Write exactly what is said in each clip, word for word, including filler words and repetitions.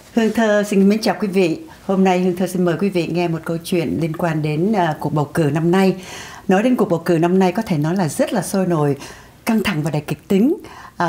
Hương Thơ xin mến chào quý vị. Hôm nay Hương Thơ xin mời quý vị nghe một câu chuyện liên quan đến uh, cuộc bầu cử năm nay. Nói đến cuộc bầu cử năm nay có thể nói là rất là sôi nổi, căng thẳng và đầy kịch tính. Uh,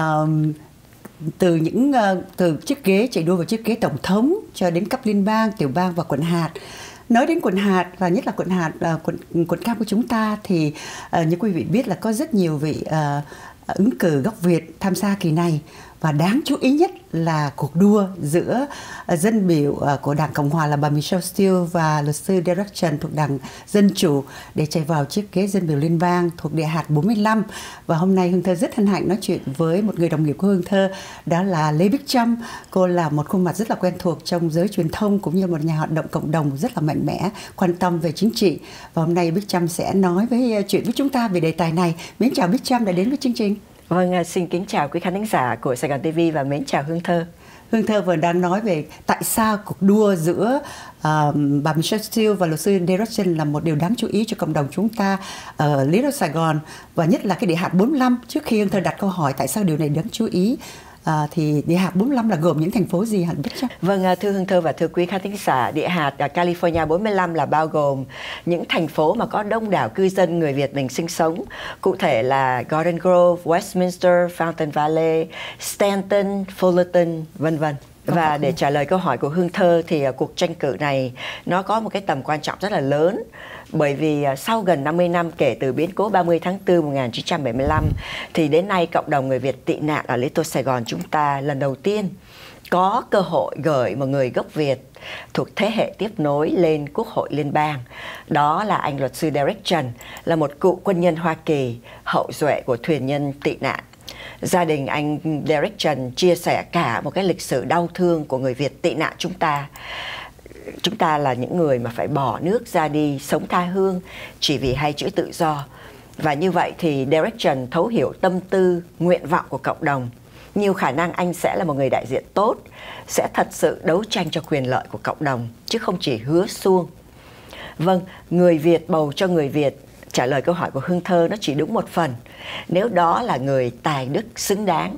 từ những uh, từ chiếc ghế chạy đua vào chiếc ghế tổng thống cho đến cấp liên bang, tiểu bang và quận hạt. Nói đến quận hạt và nhất là quận hạt, uh, quận quận cam của chúng ta thì uh, như quý vị biết là có rất nhiều vị uh, ứng cử gốc Việt tham gia kỳ này. Và đáng chú ý nhất là cuộc đua giữa dân biểu của Đảng Cộng Hòa là bà Michelle Steele và luật sư Derek Trần thuộc Đảng Dân Chủ để chạy vào chiếc ghế dân biểu liên bang thuộc địa hạt bốn mươi lăm. Và hôm nay Hương Thơ rất hân hạnh nói chuyện với một người đồng nghiệp của Hương Thơ, đó là Lê Bích Trâm. Cô là một khuôn mặt rất là quen thuộc trong giới truyền thông cũng như một nhà hoạt động cộng đồng rất là mạnh mẽ, quan tâm về chính trị. Và hôm nay Bích Trâm sẽ nói với chuyện với chúng ta về đề tài này. Mến chào Bích Trâm đã đến với chương trình. Vâng, xin kính chào quý khán thính giả của Sài Gòn ti vi và mến chào Hương Thơ. Hương Thơ vừa đang nói về tại sao cuộc đua giữa uh, bà Michelle Steele và luật sư Derek Trần là một điều đáng chú ý cho cộng đồng chúng ta ở Little Sài Gòn, và nhất là cái địa hạt bốn mươi lăm. Trước khi Hương Thơ đặt câu hỏi tại sao điều này đáng chú ý, À, thì địa hạt bốn mươi lăm là gồm những thành phố gì hả Bích Trâm? Vâng, thưa Hương Thơ và thưa quý khán thính giả, địa hạt California bốn mươi lăm là bao gồm những thành phố mà có đông đảo cư dân người Việt mình sinh sống. Cụ thể là Garden Grove, Westminster, Fountain Valley, Stanton, Fullerton, vân vân. Và để trả lời câu hỏi của Hương Thơ thì cuộc tranh cử này nó có một cái tầm quan trọng rất là lớn. Bởi vì sau gần năm mươi năm kể từ biến cố ba mươi tháng tư một nghìn chín trăm bảy mươi lăm thì đến nay cộng đồng người Việt tị nạn ở Little Sài Gòn chúng ta lần đầu tiên có cơ hội gửi một người gốc Việt thuộc thế hệ tiếp nối lên Quốc hội Liên bang. Đó là anh luật sư Derek Trần, là một cựu quân nhân Hoa Kỳ, hậu duệ của thuyền nhân tị nạn. Gia đình anh Derek Trần chia sẻ cả một cái lịch sử đau thương của người Việt tị nạn chúng ta. Chúng ta là những người mà phải bỏ nước ra đi sống tha hương chỉ vì hai chữ tự do. Và như vậy thì Derek Trần thấu hiểu tâm tư, nguyện vọng của cộng đồng. Nhiều khả năng anh sẽ là một người đại diện tốt, sẽ thật sự đấu tranh cho quyền lợi của cộng đồng, chứ không chỉ hứa suông. Vâng, người Việt bầu cho người Việt, trả lời câu hỏi của Hương Thơ nó chỉ đúng một phần. Nếu đó là người tài đức xứng đáng.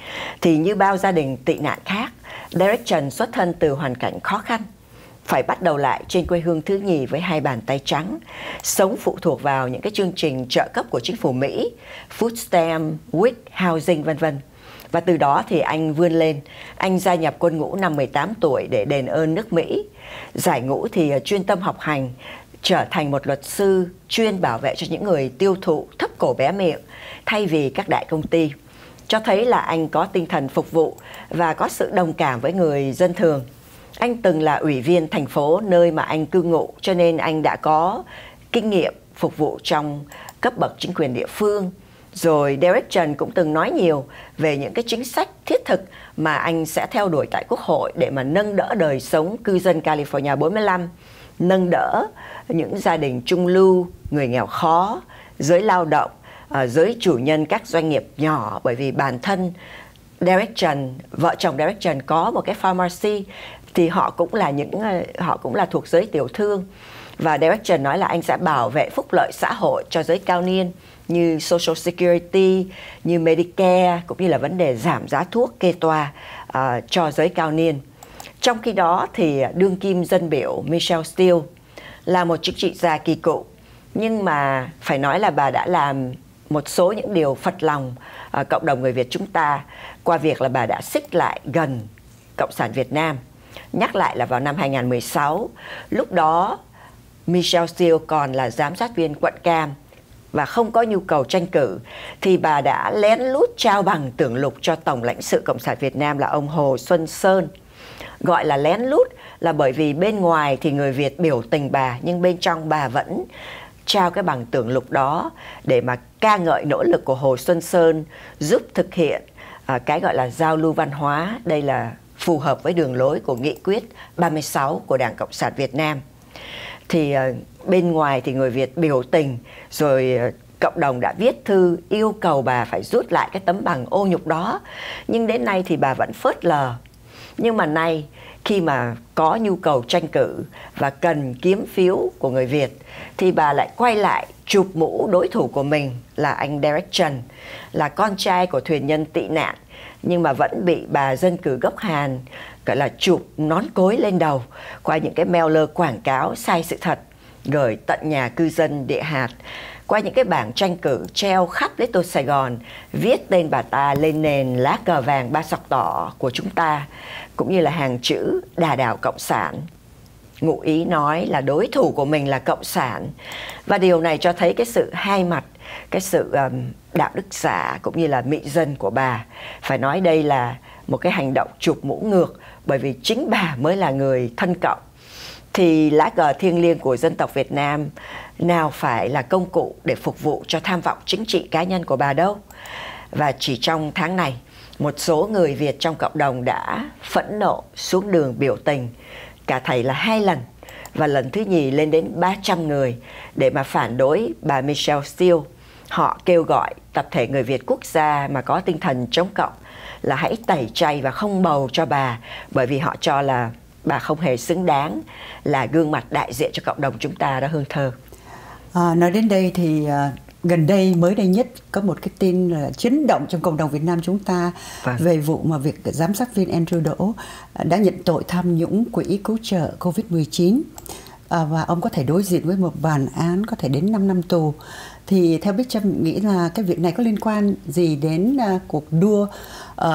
Thì như bao gia đình tị nạn khác, Derek Trần xuất thân từ hoàn cảnh khó khăn, phải bắt đầu lại trên quê hương thứ nhì với hai bàn tay trắng, sống phụ thuộc vào những cái chương trình trợ cấp của chính phủ Mỹ, Food Stamp, vê i xê, Housing, vân vân. Và từ đó thì anh vươn lên, anh gia nhập quân ngũ năm mười tám tuổi để đền ơn nước Mỹ. Giải ngũ thì chuyên tâm học hành, trở thành một luật sư chuyên bảo vệ cho những người tiêu thụ thấp cổ bé miệng thay vì các đại công ty. Cho thấy là anh có tinh thần phục vụ và có sự đồng cảm với người dân thường. Anh từng là ủy viên thành phố nơi mà anh cư ngụ, cho nên anh đã có kinh nghiệm phục vụ trong cấp bậc chính quyền địa phương. Rồi Derek Trần cũng từng nói nhiều về những cái chính sách thiết thực mà anh sẽ theo đuổi tại Quốc hội để mà nâng đỡ đời sống cư dân California bốn mươi lăm, nâng đỡ những gia đình trung lưu, người nghèo khó, giới lao động, giới chủ nhân các doanh nghiệp nhỏ. Bởi vì bản thân Derek Trần, vợ chồng Derek Trần có một cái pharmacy, thì họ cũng là những họ cũng là thuộc giới tiểu thương. Và Derek Trần nói là anh sẽ bảo vệ phúc lợi xã hội cho giới cao niên như Social Security, như Medicare, cũng như là vấn đề giảm giá thuốc kê toa uh, cho giới cao niên. Trong khi đó thì đương kim dân biểu Michelle Steele là một chính trị gia kỳ cựu, nhưng mà phải nói là bà đã làm một số những điều phật lòng uh, cộng đồng người Việt chúng ta qua việc là bà đã xích lại gần Cộng sản Việt Nam. Nhắc lại là vào năm hai nghìn không trăm mười sáu, lúc đó Michelle Steele còn là giám sát viên quận Cam và không có nhu cầu tranh cử, thì bà đã lén lút trao bằng tưởng lục cho Tổng lãnh sự Cộng sản Việt Nam là ông Hồ Xuân Sơn. Gọi là lén lút là bởi vì bên ngoài thì người Việt biểu tình bà, nhưng bên trong bà vẫn trao cái bằng tưởng lục đó để mà ca ngợi nỗ lực của Hồ Xuân Sơn giúp thực hiện uh, cái gọi là giao lưu văn hóa. Đây là phù hợp với đường lối của nghị quyết ba mươi sáu của Đảng Cộng sản Việt Nam. Thì uh, bên ngoài thì người Việt biểu tình, rồi uh, cộng đồng đã viết thư yêu cầu bà phải rút lại cái tấm bằng ô nhục đó. Nhưng đến nay thì bà vẫn phớt lờ. Nhưng mà nay khi mà có nhu cầu tranh cử và cần kiếm phiếu của người Việt thì bà lại quay lại chụp mũ đối thủ của mình là anh Derek Trần, là con trai của thuyền nhân tị nạn, nhưng mà vẫn bị bà dân cử gốc Hàn gọi là chụp nón cối lên đầu qua những cái mailer quảng cáo sai sự thật gửi tận nhà cư dân địa hạt, qua những cái bảng tranh cử treo khắp Little Sài Gòn, viết tên bà ta lên nền lá cờ vàng ba sọc đỏ của chúng ta, cũng như là hàng chữ Đà Đảo Cộng sản. Ngụ ý nói là đối thủ của mình là Cộng sản. Và điều này cho thấy cái sự hai mặt, cái sự um, đạo đức giả cũng như là mị dân của bà. Phải nói đây là một cái hành động chụp mũ ngược, bởi vì chính bà mới là người thân Cộng. Thì lá cờ thiêng liêng của dân tộc Việt Nam nào phải là công cụ để phục vụ cho tham vọng chính trị cá nhân của bà đâu. Và chỉ trong tháng này, một số người Việt trong cộng đồng đã phẫn nộ xuống đường biểu tình, cả thầy là hai lần, và lần thứ nhì lên đến ba trăm người để mà phản đối bà Michelle Steel. Họ kêu gọi tập thể người Việt quốc gia mà có tinh thần chống cộng là hãy tẩy chay và không bầu cho bà, bởi vì họ cho là bà không hề xứng đáng là gương mặt đại diện cho cộng đồng chúng ta đó, Hương Thơ. À, nói đến đây thì à, gần đây mới đây nhất có một cái tin là chấn động trong cộng đồng Việt Nam chúng ta, vâng, về vụ mà việc giám sát viên Andrew Đỗ đã nhận tội tham nhũng quỹ cứu trợ Covid mười chín, à, và ông có thể đối diện với một bản án có thể đến năm năm tù. Thì theo Bích Trâm nghĩ là cái việc này có liên quan gì đến uh, cuộc đua uh,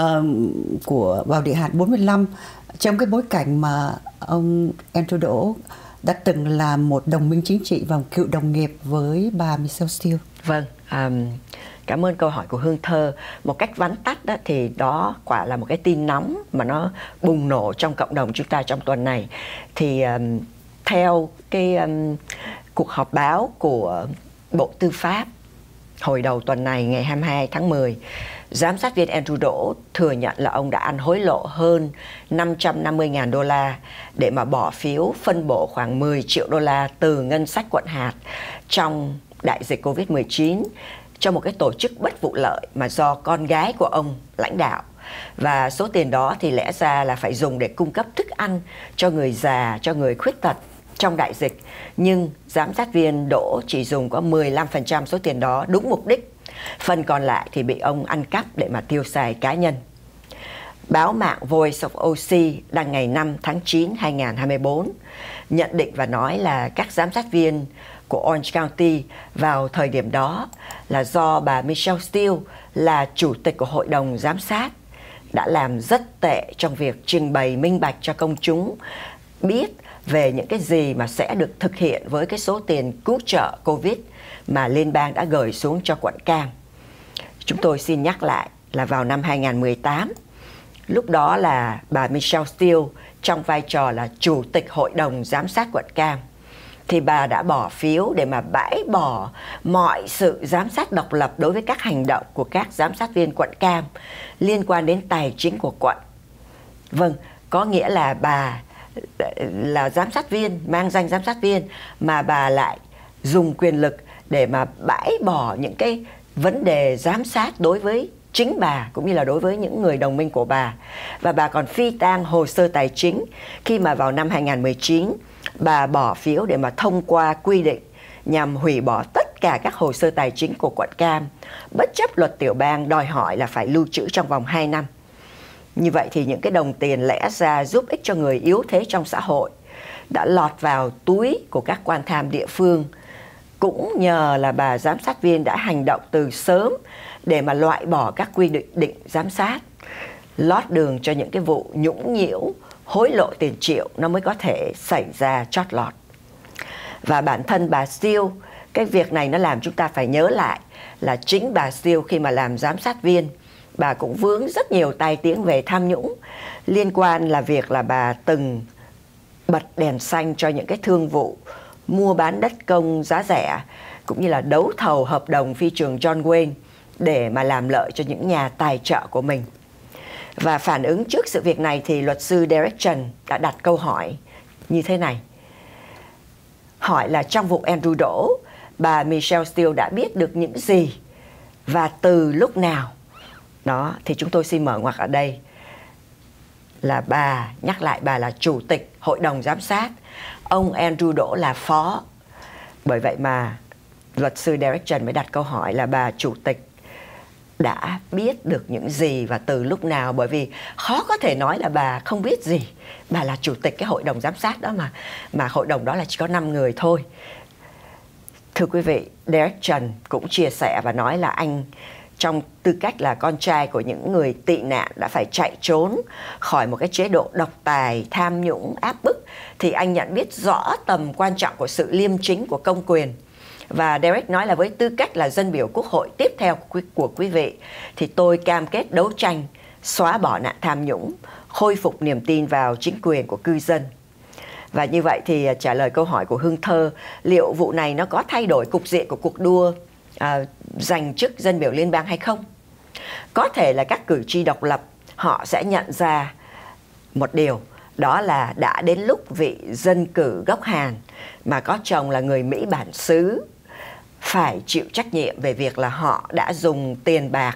của vào địa hạt bốn mươi lăm, trong cái bối cảnh mà ông Andrew Đỗ đã từng là một đồng minh chính trị và cựu đồng nghiệp với bà Michelle Steel? Vâng, um, cảm ơn câu hỏi của Hương Thơ. Một cách vắn tắt đó, thì đó quả là một cái tin nóng mà nó bùng nổ trong cộng đồng chúng ta trong tuần này. Thì um, theo cái um, cuộc họp báo của Bộ Tư pháp hồi đầu tuần này, ngày hai mươi hai tháng mười, giám sát viên Andrew Đỗ thừa nhận là ông đã ăn hối lộ hơn năm trăm năm mươi nghìn đô la để mà bỏ phiếu phân bổ khoảng mười triệu đô la từ ngân sách quận hạt trong đại dịch Covid mười chín cho một cái tổ chức bất vụ lợi mà do con gái của ông lãnh đạo. Và số tiền đó thì lẽ ra là phải dùng để cung cấp thức ăn cho người già, cho người khuyết tật trong đại dịch. Nhưng giám sát viên Đỗ chỉ dùng có mười lăm phần trăm số tiền đó đúng mục đích. Phần còn lại thì bị ông ăn cắp để mà tiêu xài cá nhân. Báo mạng Voice of o xê đăng ngày năm tháng chín năm hai nghìn không trăm hai mươi tư nhận định và nói là các giám sát viên của Orange County vào thời điểm đó là do bà Michelle Steel là chủ tịch của hội đồng giám sát đã làm rất tệ trong việc trình bày minh bạch cho công chúng biết về những cái gì mà sẽ được thực hiện với cái số tiền cứu trợ Covid mà liên bang đã gửi xuống cho quận Cam. Chúng tôi xin nhắc lại là vào năm hai nghìn không trăm mười tám, lúc đó là bà Michelle Steel trong vai trò là chủ tịch hội đồng giám sát quận Cam, thì bà đã bỏ phiếu để mà bãi bỏ mọi sự giám sát độc lập đối với các hành động của các giám sát viên quận Cam liên quan đến tài chính của quận. Vâng, có nghĩa là bà là giám sát viên, mang danh giám sát viên, mà bà lại dùng quyền lực để mà bãi bỏ những cái vấn đề giám sát đối với chính bà cũng như là đối với những người đồng minh của bà. Và bà còn phi tang hồ sơ tài chính khi mà vào năm hai nghìn không trăm mười chín bà bỏ phiếu để mà thông qua quy định nhằm hủy bỏ tất cả các hồ sơ tài chính của quận Cam, bất chấp luật tiểu bang đòi hỏi là phải lưu trữ trong vòng hai năm. Như vậy thì những cái đồng tiền lẽ ra giúp ích cho người yếu thế trong xã hội đã lọt vào túi của các quan tham địa phương, cũng nhờ là bà giám sát viên đã hành động từ sớm để mà loại bỏ các quy định định giám sát, lót đường cho những cái vụ nhũng nhiễu, hối lộ tiền triệu nó mới có thể xảy ra chót lọt. Và bản thân bà Steel, cái việc này nó làm chúng ta phải nhớ lại là chính bà Steel khi mà làm giám sát viên, bà cũng vướng rất nhiều tai tiếng về tham nhũng, liên quan là việc là bà từng bật đèn xanh cho những cái thương vụ mua bán đất công giá rẻ, cũng như là đấu thầu hợp đồng phi trường John Wayne để mà làm lợi cho những nhà tài trợ của mình. Và phản ứng trước sự việc này thì luật sư Derek Trần đã đặt câu hỏi như thế này. Hỏi là trong vụ Andrew Đỗ, bà Michelle Steel đã biết được những gì và từ lúc nào? Đó, thì chúng tôi xin mở ngoặc ở đây là bà, nhắc lại bà là chủ tịch hội đồng giám sát, ông Andrew Đỗ là phó. Bởi vậy mà luật sư Derek Trần mới đặt câu hỏi là bà chủ tịch đã biết được những gì và từ lúc nào, bởi vì khó có thể nói là bà không biết gì. Bà là chủ tịch cái hội đồng giám sát đó mà, mà hội đồng đó là chỉ có năm người thôi. Thưa quý vị, Derek Trần cũng chia sẻ và nói là anh trong tư cách là con trai của những người tị nạn đã phải chạy trốn khỏi một cái chế độ độc tài, tham nhũng, áp bức, thì anh nhận biết rõ tầm quan trọng của sự liêm chính của công quyền. Và Derek nói là với tư cách là dân biểu quốc hội tiếp theo của quý, của quý vị, thì tôi cam kết đấu tranh, xóa bỏ nạn tham nhũng, khôi phục niềm tin vào chính quyền của cư dân. Và như vậy thì trả lời câu hỏi của Hương Thơ, liệu vụ này nó có thay đổi cục diện của cuộc đua à, giành chức dân biểu liên bang hay không? Có thể là các cử tri độc lập họ sẽ nhận ra một điều, đó là đã đến lúc vị dân cử gốc Hàn mà có chồng là người Mỹ bản xứ phải chịu trách nhiệm về việc là họ đã dùng tiền bạc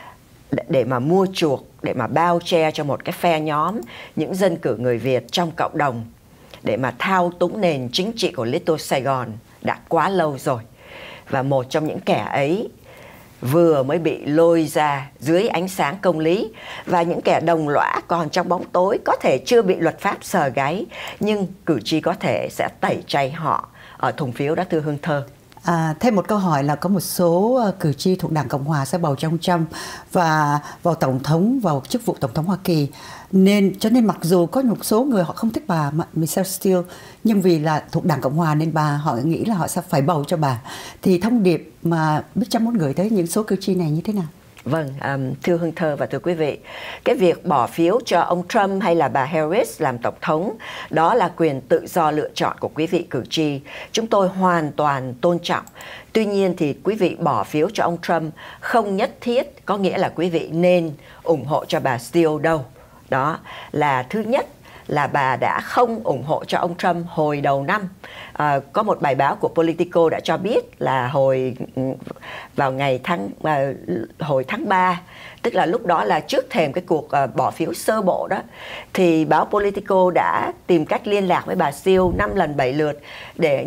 để mà mua chuộc, để mà bao che cho một cái phe nhóm những dân cử người Việt trong cộng đồng, để mà thao túng nền chính trị của Little Sài Gòn đã quá lâu rồi. Và một trong những kẻ ấy vừa mới bị lôi ra dưới ánh sáng công lý, và những kẻ đồng lõa còn trong bóng tối có thể chưa bị luật pháp sờ gáy, nhưng cử tri có thể sẽ tẩy chay họ ở thùng phiếu đó, thưa Hương Thơ. À, thêm một câu hỏi là có một số uh, cử tri thuộc Đảng Cộng Hòa sẽ bầu cho ông Trump và vào tổng thống, vào chức vụ tổng thống Hoa Kỳ, nên cho nên mặc dù có một số người họ không thích bà Michelle Steele, nhưng vì là thuộc Đảng Cộng Hòa nên bà họ nghĩ là họ sẽ phải bầu cho bà. Thì thông điệp mà Big Trump muốn gửi tới những số cử tri này như thế nào? Vâng, um, thưa Hương Thơ và thưa quý vị, cái việc bỏ phiếu cho ông Trump hay là bà Harris làm tổng thống, đó là quyền tự do lựa chọn của quý vị cử tri. Chúng tôi hoàn toàn tôn trọng. Tuy nhiên thì quý vị bỏ phiếu cho ông Trump không nhất thiết có nghĩa là quý vị nên ủng hộ cho bà Steele đâu. Đó là thứ nhất, là bà đã không ủng hộ cho ông Trump hồi đầu năm. À, có một bài báo của Politico đã cho biết là hồi vào ngày tháng à, hồi tháng ba, tức là lúc đó là trước thềm cái cuộc à, bỏ phiếu sơ bộ đó, thì báo Politico đã tìm cách liên lạc với bà Steele năm lần bảy lượt để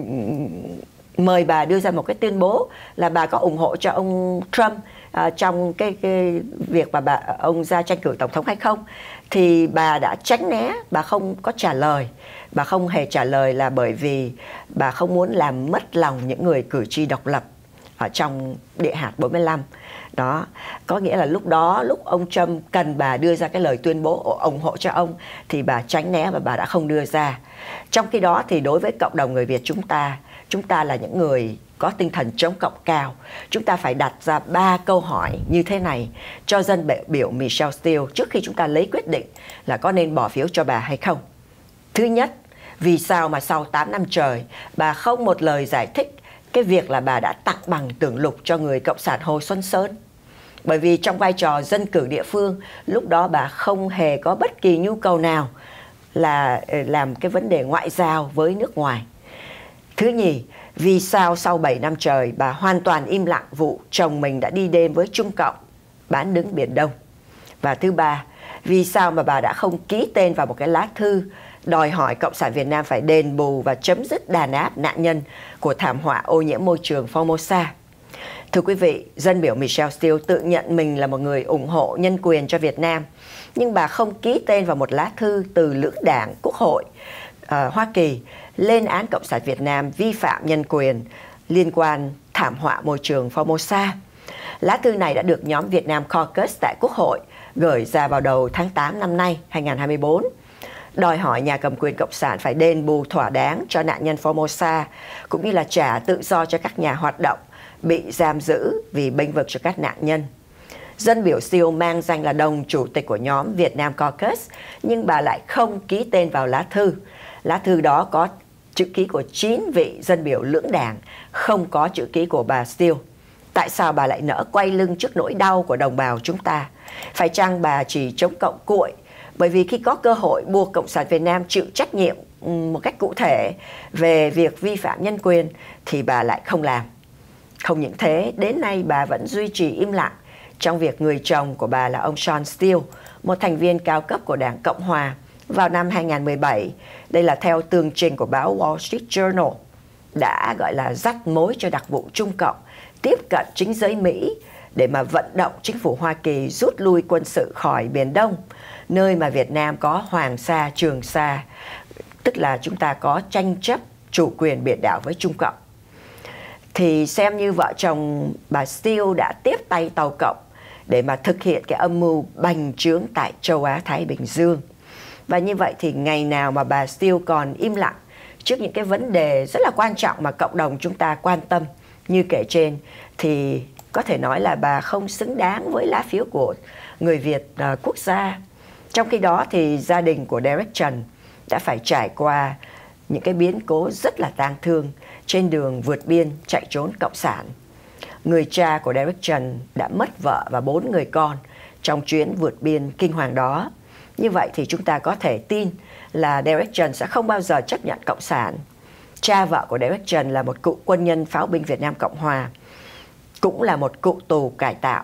mời bà đưa ra một cái tuyên bố là bà có ủng hộ cho ông Trump à, trong cái, cái việc mà bà ông ra tranh cử tổng thống hay không. Thì bà đã tránh né, bà không có trả lời. Bà không hề trả lời là bởi vì bà không muốn làm mất lòng những người cử tri độc lập ở trong địa hạt bốn mươi lăm. Đó, có nghĩa là lúc đó, lúc ông Trump cần bà đưa ra cái lời tuyên bố ủng hộ cho ông, thì bà tránh né và bà đã không đưa ra. Trong khi đó thì đối với cộng đồng người Việt chúng ta, chúng ta là những người có tinh thần chống cộng cao. Chúng ta phải đặt ra ba câu hỏi như thế này cho dân biểu Michelle Steele trước khi chúng ta lấy quyết định là có nên bỏ phiếu cho bà hay không. Thứ nhất, vì sao mà sau tám năm trời bà không một lời giải thích cái việc là bà đã tặng bằng tưởng lục cho người Cộng sản Hồ Xuân Sơn? Bởi vì trong vai trò dân cử địa phương, lúc đó bà không hề có bất kỳ nhu cầu nào là làm cái vấn đề ngoại giao với nước ngoài. Thứ nhì, vì sao sau bảy năm trời bà hoàn toàn im lặng vụ chồng mình đã đi đêm với Trung Cộng bán đứng Biển Đông? Và thứ ba, vì sao mà bà đã không ký tên vào một cái lá thư đòi hỏi Cộng sản Việt Nam phải đền bù và chấm dứt đàn áp nạn nhân của thảm họa ô nhiễm môi trường Formosa? Thưa quý vị, dân biểu Michelle Steele tự nhận mình là một người ủng hộ nhân quyền cho Việt Nam, nhưng bà không ký tên vào một lá thư từ lưỡng đảng Quốc hội uh, Hoa Kỳ lên án Cộng sản Việt Nam vi phạm nhân quyền liên quan thảm họa môi trường Formosa. Lá thư này đã được nhóm Việt Nam Caucus tại Quốc hội gửi ra vào đầu tháng tám năm nay, hai nghìn không trăm hai mươi bốn, đòi hỏi nhà cầm quyền Cộng sản phải đền bù thỏa đáng cho nạn nhân Formosa, cũng như là trả tự do cho các nhà hoạt động bị giam giữ vì bênh vực cho các nạn nhân. Dân biểu Steele mang danh là đồng chủ tịch của nhóm Việt Nam Caucus, nhưng bà lại không ký tên vào lá thư. Lá thư đó có chữ ký của chín vị dân biểu lưỡng đảng, không có chữ ký của bà Steele. Tại sao bà lại nỡ quay lưng trước nỗi đau của đồng bào chúng ta? Phải chăng bà chỉ chống cộng cuội? Bởi vì khi có cơ hội buộc Cộng sản Việt Nam chịu trách nhiệm một cách cụ thể về việc vi phạm nhân quyền thì bà lại không làm. Không những thế, đến nay bà vẫn duy trì im lặng trong việc người chồng của bà là ông Sean Steele, một thành viên cao cấp của Đảng Cộng Hòa, vào năm hai nghìn không trăm mười bảy, đây là theo tường trình của báo Wall Street Journal, đã gọi là dắt mối cho đặc vụ Trung Cộng tiếp cận chính giới Mỹ để mà vận động chính phủ Hoa Kỳ rút lui quân sự khỏi Biển Đông, nơi mà Việt Nam có Hoàng Sa, Trường Sa, tức là chúng ta có tranh chấp chủ quyền biển đảo với Trung Cộng. Thì xem như vợ chồng bà Steele đã tiếp tay Tàu Cộng để mà thực hiện cái âm mưu bành trướng tại châu Á-Thái Bình Dương. Và như vậy thì ngày nào mà bà Steele còn im lặng trước những cái vấn đề rất là quan trọng mà cộng đồng chúng ta quan tâm như kể trên, thì có thể nói là bà không xứng đáng với lá phiếu của người Việt uh, quốc gia. Trong khi đó thì gia đình của Derek Trần đã phải trải qua những cái biến cố rất là tang thương trên đường vượt biên chạy trốn Cộng sản. Người cha của Derek Trần đã mất vợ và bốn người con trong chuyến vượt biên kinh hoàng đó. Như vậy thì chúng ta có thể tin là Derek Trần sẽ không bao giờ chấp nhận Cộng sản. Cha vợ của Derek Trần là một cựu quân nhân pháo binh Việt Nam Cộng Hòa, cũng là một cựu tù cải tạo,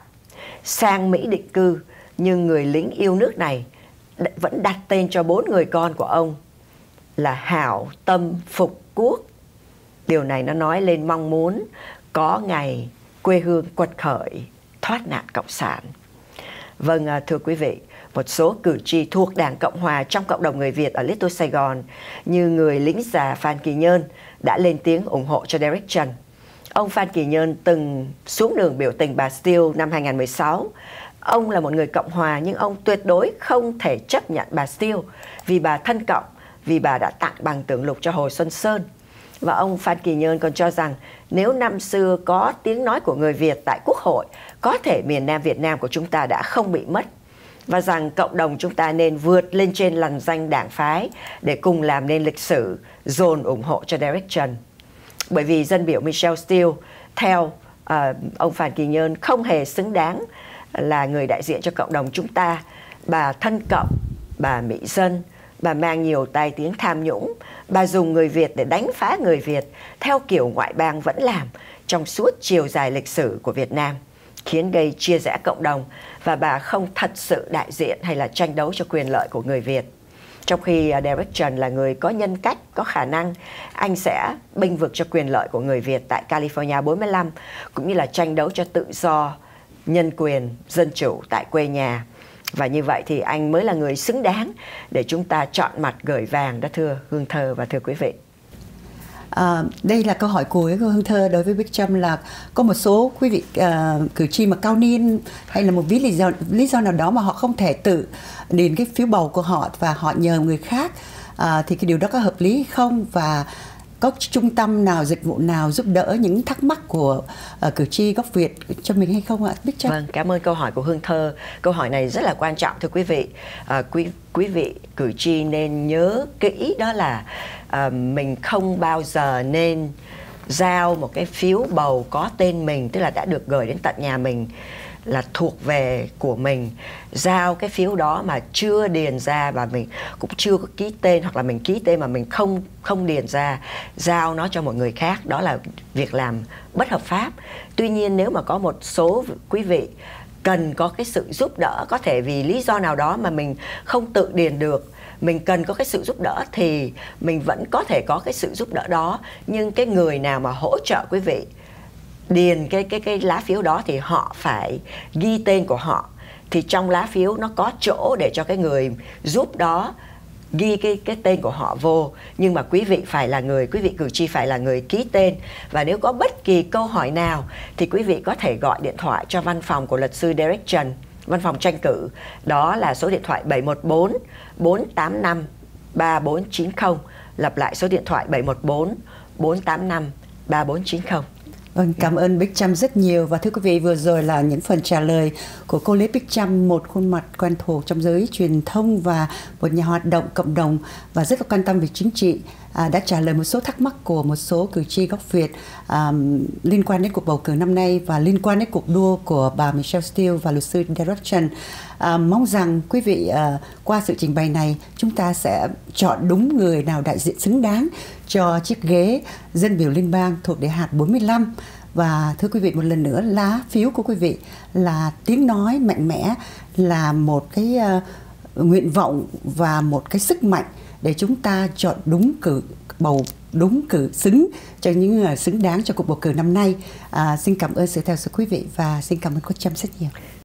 sang Mỹ định cư, nhưng người lính yêu nước này vẫn đặt tên cho bốn người con của ông là Hảo Tâm Phục Quốc. Điều này nó nói lên mong muốn có ngày quê hương quật khởi, thoát nạn Cộng sản. Vâng, thưa quý vị, một số cử tri thuộc Đảng Cộng Hòa trong cộng đồng người Việt ở Little Sài Gòn như người lính già Phan Kỳ Nhơn đã lên tiếng ủng hộ cho Derek Trần. Ông Phan Kỳ Nhơn từng xuống đường biểu tình bà Steele năm hai nghìn không trăm mười sáu. Ông là một người Cộng Hòa nhưng ông tuyệt đối không thể chấp nhận bà Steele vì bà thân Cộng, vì bà đã tặng bằng tưởng lục cho Hồ Xuân Sơn. Và ông Phan Kỳ Nhơn còn cho rằng nếu năm xưa có tiếng nói của người Việt tại Quốc hội, có thể miền Nam Việt Nam của chúng ta đã không bị mất. Và rằng cộng đồng chúng ta nên vượt lên trên lằn danh đảng phái để cùng làm nên lịch sử, dồn ủng hộ cho Derek Trần. Bởi vì dân biểu Michelle Steele, theo uh, ông Phan Kỳ Nhơn, không hề xứng đáng là người đại diện cho cộng đồng chúng ta. Bà thân Cộng, bà mỹ dân, bà mang nhiều tai tiếng tham nhũng, bà dùng người Việt để đánh phá người Việt theo kiểu ngoại bang vẫn làm trong suốt chiều dài lịch sử của Việt Nam, khiến gây chia rẽ cộng đồng, và bà không thật sự đại diện hay là tranh đấu cho quyền lợi của người Việt. Trong khi Derek Trần là người có nhân cách, có khả năng, anh sẽ bênh vực cho quyền lợi của người Việt tại California bốn mươi lăm, cũng như là tranh đấu cho tự do, nhân quyền, dân chủ tại quê nhà. Và như vậy thì anh mới là người xứng đáng để chúng ta chọn mặt gửi vàng đó, thưa Hương Thơ và thưa quý vị. À, đây là câu hỏi cuối của Hương Thơ đối với Bích Trâm, là có một số quý vị uh, cử tri mà cao niên hay là một ví lý do, lý do nào đó mà họ không thể tự điền cái phiếu bầu của họ và họ nhờ người khác, uh, thì cái điều đó có hợp lý hay không, và có trung tâm nào, dịch vụ nào giúp đỡ những thắc mắc của uh, cử tri gốc Việt cho mình hay không ạ, Bích Trâm? Vâng, cảm ơn câu hỏi của Hương Thơ. Câu hỏi này rất là quan trọng, thưa quý vị. Uh, quý quý vị cử tri nên nhớ kỹ đó là uh, mình không bao giờ nên giao một cái phiếu bầu có tên mình, tức là đã được gửi đến tận nhà mình, là thuộc về của mình, giao cái phiếu đó mà chưa điền ra và mình cũng chưa có ký tên, hoặc là mình ký tên mà mình không không điền ra, giao nó cho một người khác, đó là việc làm bất hợp pháp. Tuy nhiên nếu mà có một số quý vị cần có cái sự giúp đỡ, có thể vì lý do nào đó mà mình không tự điền được, mình cần có cái sự giúp đỡ, thì mình vẫn có thể có cái sự giúp đỡ đó. Nhưng cái người nào mà hỗ trợ quý vị điền cái cái cái lá phiếu đó thì họ phải ghi tên của họ. Thì trong lá phiếu nó có chỗ để cho cái người giúp đó ghi cái cái tên của họ vô, nhưng mà quý vị phải là người quý vị cử tri phải là người ký tên. Và nếu có bất kỳ câu hỏi nào thì quý vị có thể gọi điện thoại cho văn phòng của luật sư Derek Trần, văn phòng tranh cử, đó là số điện thoại bảy một bốn bốn tám năm ba bốn chín không. Lặp lại số điện thoại bảy một bốn bốn tám năm ba bốn chín không. Vâng, cảm ơn Bích Trâm rất nhiều. Và thưa quý vị, vừa rồi là những phần trả lời của cô Lê Bích Trâm, một khuôn mặt quen thuộc trong giới truyền thông và một nhà hoạt động cộng đồng và rất là quan tâm về chính trị, à, đã trả lời một số thắc mắc của một số cử tri gốc Việt à, liên quan đến cuộc bầu cử năm nay và liên quan đến cuộc đua của bà Michelle Steele và luật sư Derek Trần. À, mong rằng quý vị à, qua sự trình bày này chúng ta sẽ chọn đúng người nào đại diện xứng đáng cho chiếc ghế dân biểu liên bang thuộc Đại hạt bốn mươi lăm. Và thưa quý vị, một lần nữa, lá phiếu của quý vị là tiếng nói mạnh mẽ, là một cái uh, nguyện vọng và một cái sức mạnh để chúng ta chọn đúng cử bầu đúng cử xứng cho những người xứng đáng cho cuộc bầu cử năm nay. À, xin cảm ơn sự theo dõi quý vị và xin cảm ơn cô Trâm rất nhiều.